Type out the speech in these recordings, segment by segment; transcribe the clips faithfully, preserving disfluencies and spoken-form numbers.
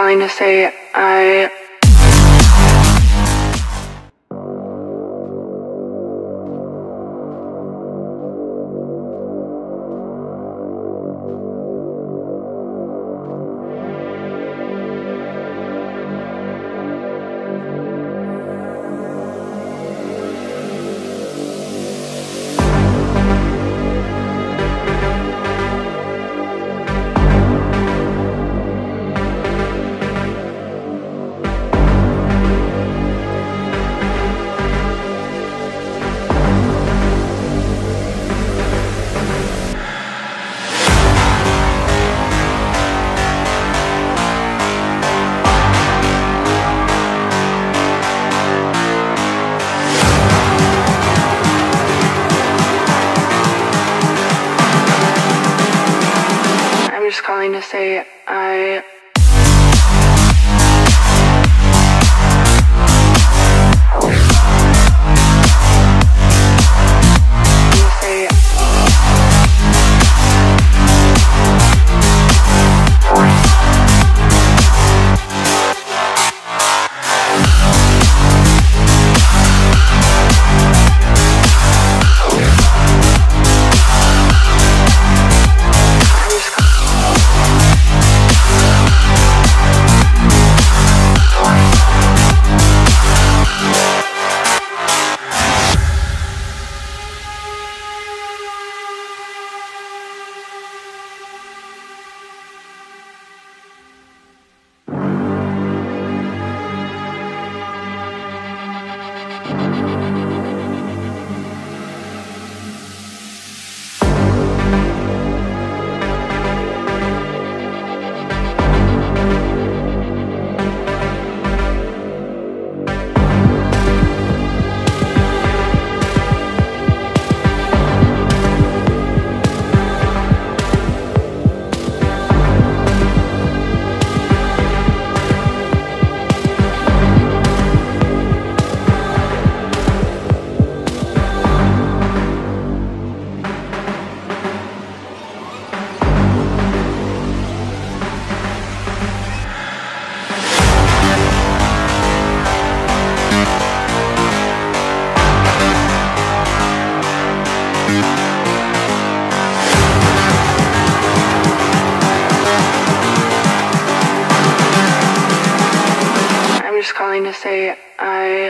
calling to say I I'm just calling to say I I'm just calling to say I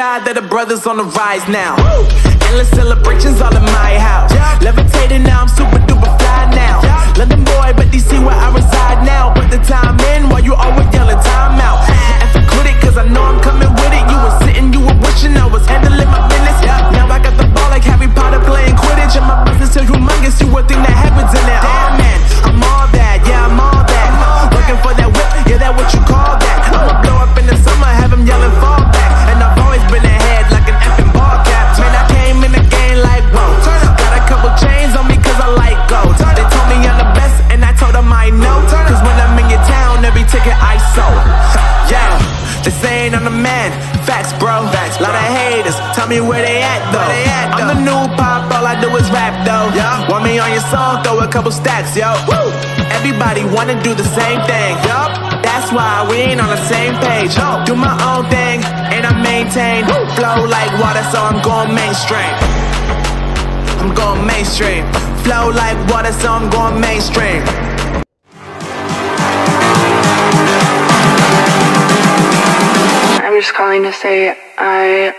God that the brothers on the rise now. Woo! Endless celebrations all in my house. Yeah. Levitating now, I'm super duper fly now. Yeah. London boy, but D C where I reside now. Put the time in while you always yelling time out. And for quit it, cause I know I'm coming with it. You were sitting, you were wishing I was handling my business. Yeah. Now I got the ball like Harry Potter playing Quidditch. And my business is humongous, you would think that happens in there. Oh man, I'm all that, yeah, I'm all that. Looking for that whip, yeah, that what you call that. I'ma blow up in the summer, have him yelling fall back. And I've always been ahead like an effing ball cap. Man, I came in the game like, whoa. Got a couple chains on me cause I like gold. They told me I'm the best and I told them I know. Cause when I'm in your town, every ticket I sold. Yeah, they saying I'm the man. Facts, bro. Facts, lot of haters. Tell me where they at though. They at, I'm the new pop, all I do is rap though. Yeah. Want me on your song, throw a couple stacks, yo. Woo. Everybody wanna do the same thing. Yup. That's why we ain't on the same page. No. Do my own thing and I maintain. Woo. Flow like water, so I'm going mainstream. I'm going mainstream. Flow like water, so I'm going mainstream. I'm just calling to say I...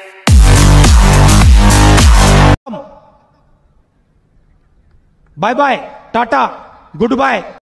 Bye bye, Tata, goodbye.